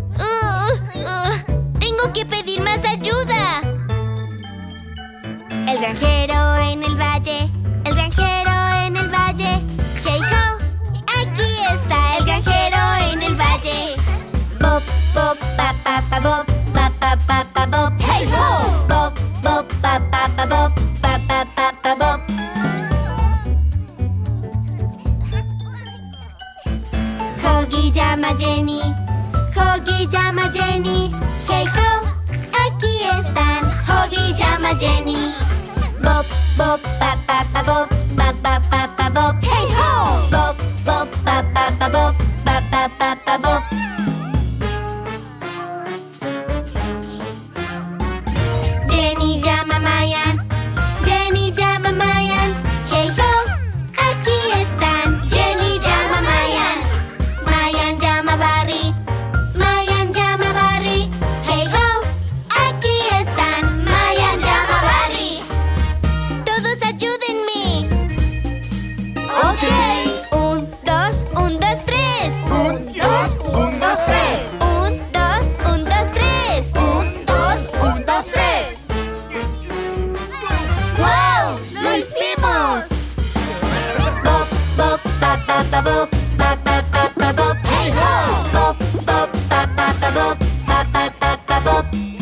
Tengo que pedir más ayuda. El granjero en el valle, el granjero en el valle. Hey ho, aquí está el granjero en el valle. Bop, bop, pa, pa, pa, bop, pa, pa, pa, pa, bop. Hey ho, bop, bop, pa, pa, pa, bop, pa, pa, pa, pa, bop. Hoggy llama a Jenny, Hoggy llama a Jenny. Hey ho, aquí están. Hoggy llama a Jenny. Bop, bop, pa, pa, pa, bop, pa, pa, pa, pa, bop. Hey ho, bop, bop, pa, pa, pa, bop, pa, pa, pa, pa, bop. Jenny llama a Mayan, Jenny llama a Mayan. Hey ho, aquí están. Jenny llama a Mayan. Mayan llama a Barry, Mayan llama a Barry. Hey ho, aquí están. Mayan llama a Barry. Todos ayúdenme. Ok. 1, 2, 1, 2, 3. 1, 2, 1, 2, 3. 1, 2, 1, 2, 3. 1, 2, 1, 2, 3. ¡Wow! ¡Lo hicimos! Bop, bop, pa, pa, pa, bop, pa, pa, pa, pa, bop. Hey ho, bop, bop, pa, pa, pa, bop, pa, pa, pa, pa, bop.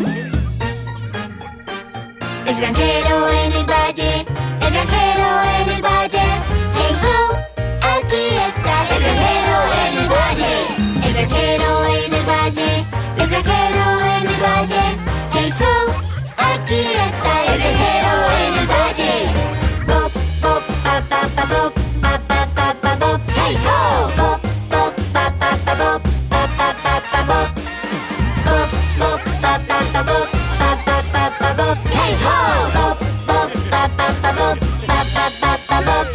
El granjero en el valle, el granjero en el valle. Hey ho, aquí está el granjero en el valle. El granjero en el valle, el granjero en el valle. Hey ho, aquí está el granjero en el valle. Bop, bop, pa, pa, pa, bop, pa, pa, pa, pa, bop. Hey ho, bop, bop, pa, pa, pa, bop, pa, pa, pa, pa, bop. Bop, bop, pa, pa, pa, bop, pa, pa, pa, pa, bop. Hey ho, bop, bop, pa, pa, pa, bop, pa, pa, pa, pa, bop.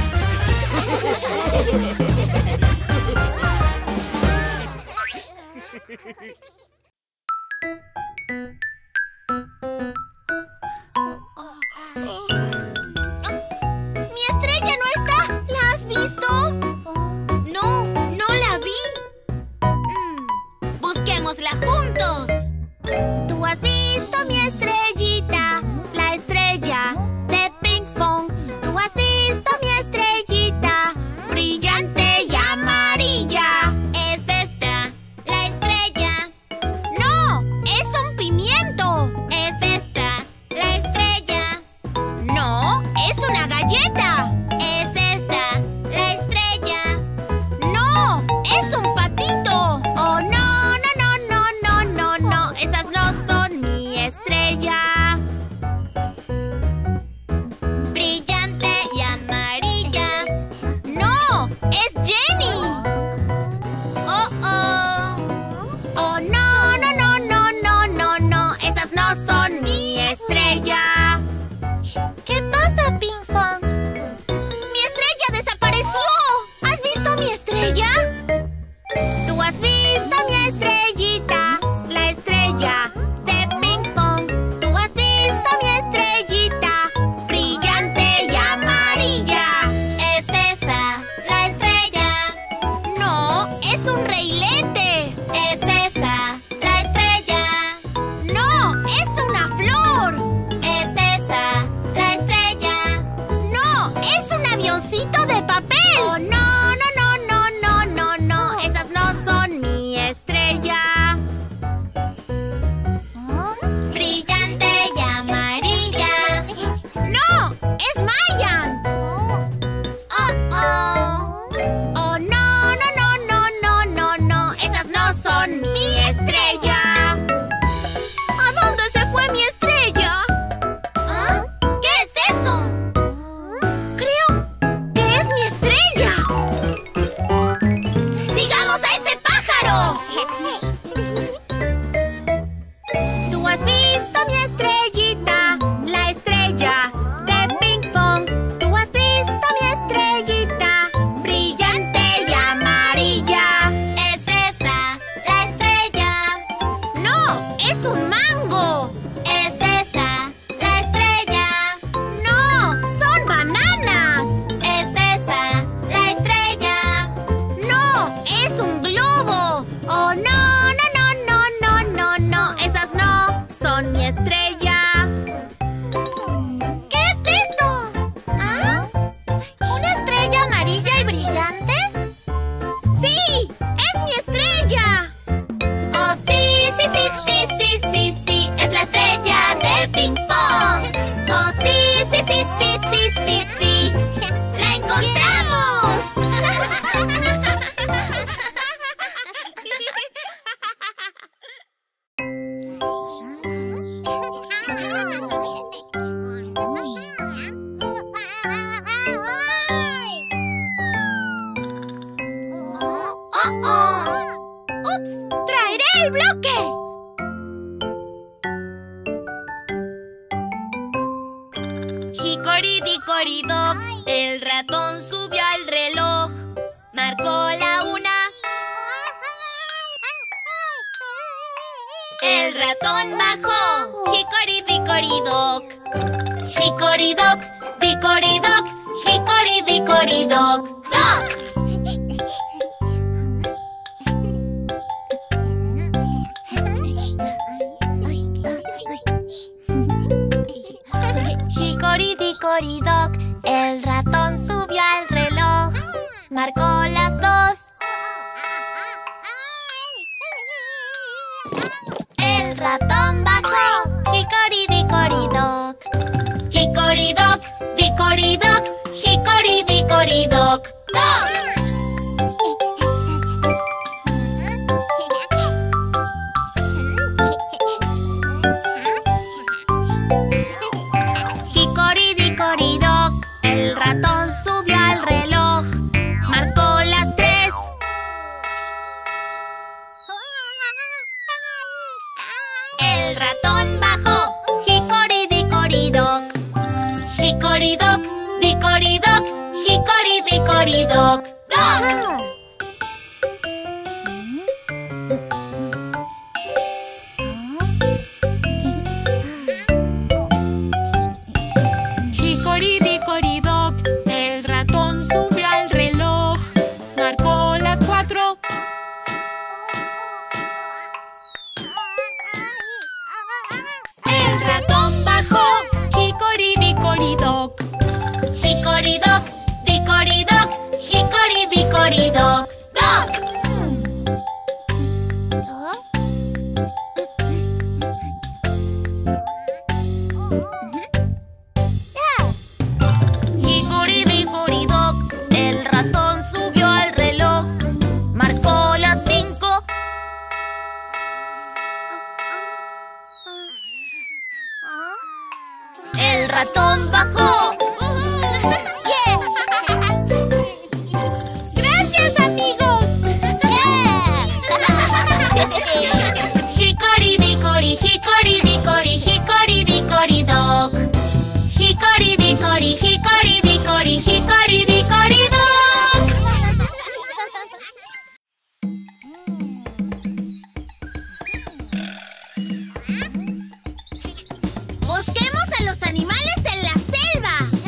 ¡Mi estrella no está! ¿La has visto? No, no la vi. Busquémosla juntos. ¿Tú has visto mi estrellita? La estrella de Ping Pong. ¿Tú has visto mi estrellita? Brillante y amarilla. ¿Es esta la estrella? ¡No! ¡Es un pimiento! ¿Es esta la estrella? ¡No! ¡Es una galleta! ¿Es esta la estrella? ¡No! ¡Es un patito! ¡Oh, no, no, no, no, no, el bloque! Hickory-dickory-dock, el ratón subió al reloj. Marcó la 1. El ratón bajó. Hickory-dickory-dock. Hickory-dock, dickory-dock, hickory-dickory-dock, dock. Hickory-dickory-dock, el ratón subió al reloj. Marcó las 2. El ratón bajó. Hickory-dickory-dock. Hickory-dock, dickory-dock, hickory-dickory-dock, dock. Hickory-dickory-dock, el ratón subió al reloj. Marcó las 3. El ratón bajó. Hickory-dickory-dock. Hickory-dock, dickory-dock, hickory-dickory-dock, dock. Hickory-dickory-dock, el ratón subió al reloj. Marcó las 4. El ratón bajó. Hickory-dickory-dock. Hickory-dock, dickory-dock, hickory-dickory-dock, dock. Hickory-dickory-dock, el ratón subió al reloj. Marcó las 5. El ratón bajó. ¡Gracias, amigos! Hickory-dickory, hickory-dickory, hickory-dickory-dock. Hickory-dickory, hickory-dickory, hickory-dickory-dock. Busquemos a los animales en la selva.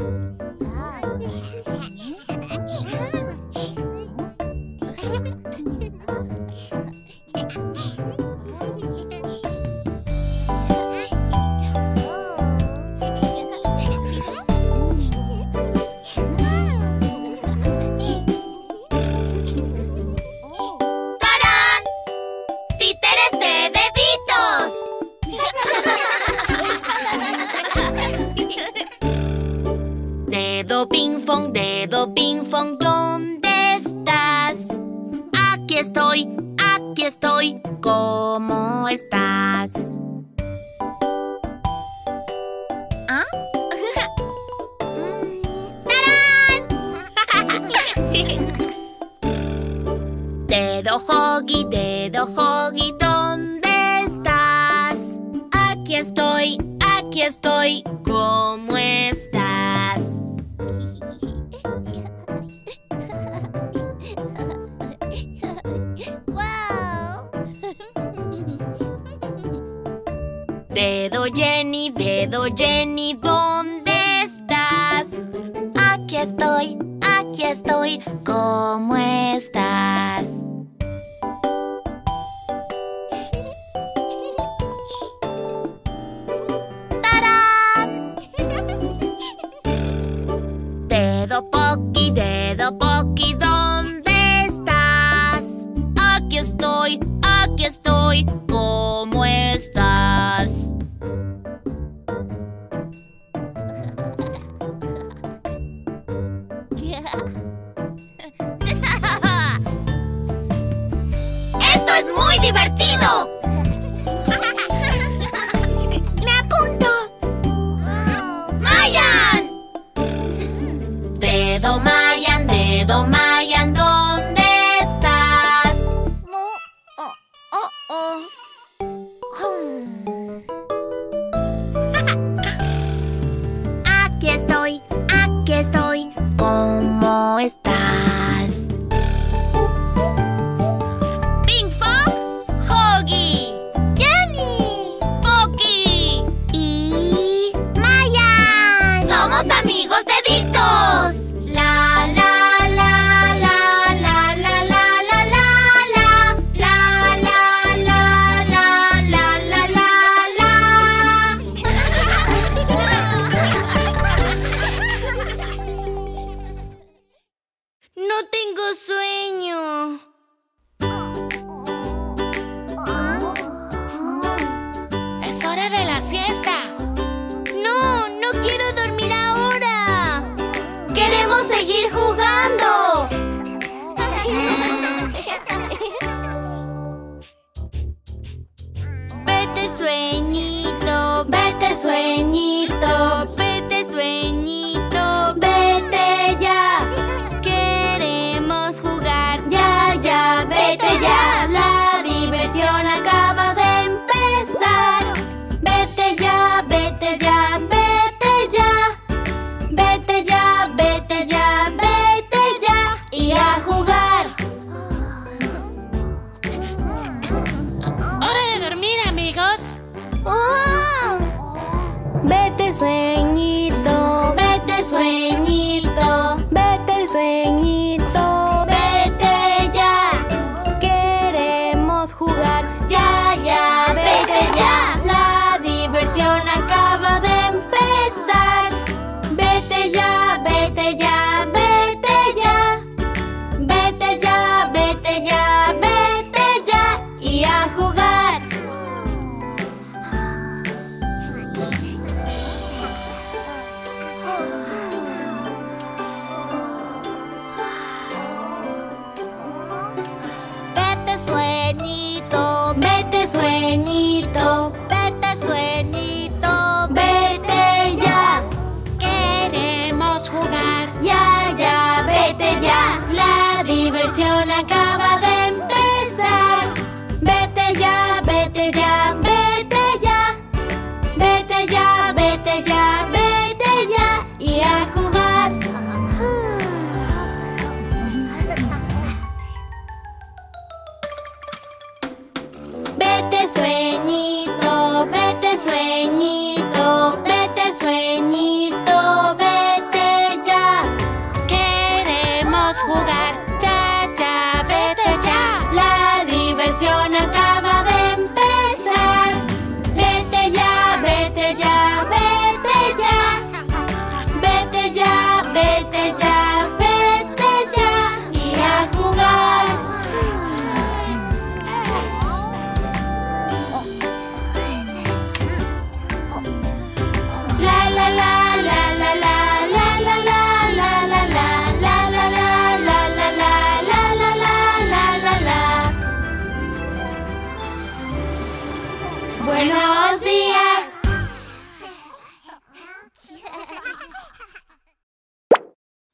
¡Tarán! ¡Títeres de deditos! Dedo ping pong, ¿dónde estás? Aquí estoy, ¿cómo estás? ¿Ah? ¡Tarán! Dedo Hoggy, ¿dónde estás? Aquí estoy, ¿cómo estás? Dedo Jenny, ¿dónde estás? Aquí estoy, ¿cómo estás? ¡Tarán! Dedo Pocky, ¿dónde estás? Aquí estoy, ¿cómo estás? ¡Esto es muy divertido! ¡Me apunto! ¡Mayan! Dedo Mayan, ¿dónde estás? Aquí estoy, ¿cómo estás? Ping Pong, Hoggy, Jenny, Pocky Y Mayan. ¡Somos amigos deditos! La la la la la la la la la la la la la la la la. No tengo sueño. Es hora de la siesta. No quiero dormir ahora. Queremos seguir jugando. Vete sueñito, vete sueñito, vete sueñito, vete ya. Queremos jugar ya, vete ya. La diversión acaba de empezar. Vete ya, vete ya, vete ya. Vete ya, vete ya, vete ya. Y a jugar. Hora de dormir, amigos. Vete sueñito.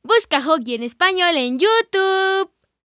Busca Hoggy en español en YouTube.